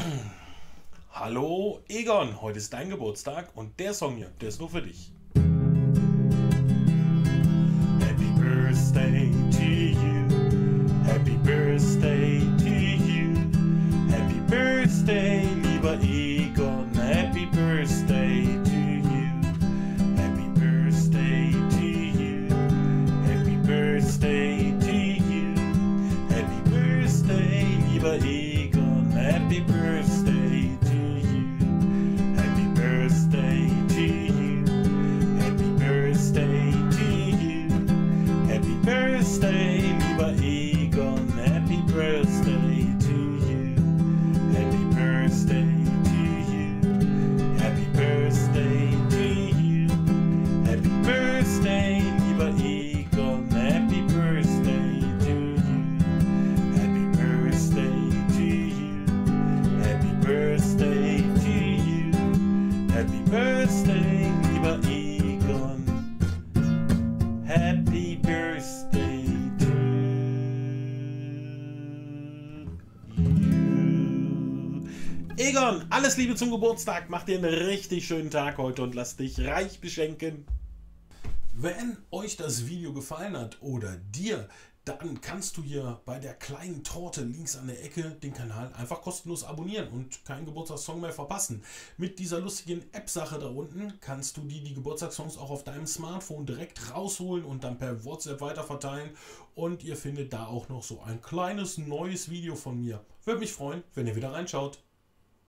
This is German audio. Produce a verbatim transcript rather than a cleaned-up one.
Hallo Egon, heute ist dein Geburtstag und der Song hier, der ist nur für dich. Happy Birthday to you, Happy Birthday to you, Happy Birthday, lieber Egon, Happy Birthday to you, Happy Birthday to you, Happy Birthday to you, Happy Birthday, lieber Egon, Happy Birthday to you, Happy Birthday to you, Happy Birthday to you, Happy Birthday, lieber Egon, Happy Birthday to you, Happy Birthday to you, Happy Birthday to you, Happy Birthday, lieber Egon, Happy Birthday to you, Happy Birthday to you, Happy Birthday to you, Happy Birthday, lieber Egon, Happy Birthday to you. Egon, alles Liebe zum Geburtstag, mach dir einen richtig schönen Tag heute und lass dich reich beschenken. Wenn euch das Video gefallen hat oder dir, dann kannst du hier bei der kleinen Torte links an der Ecke den Kanal einfach kostenlos abonnieren und keinen Geburtstagssong mehr verpassen. Mit dieser lustigen App-Sache da unten kannst du die, die Geburtstagssongs auch auf deinem Smartphone direkt rausholen und dann per WhatsApp weiterverteilen. Und ihr findet da auch noch so ein kleines neues Video von mir. Würde mich freuen, wenn ihr wieder reinschaut.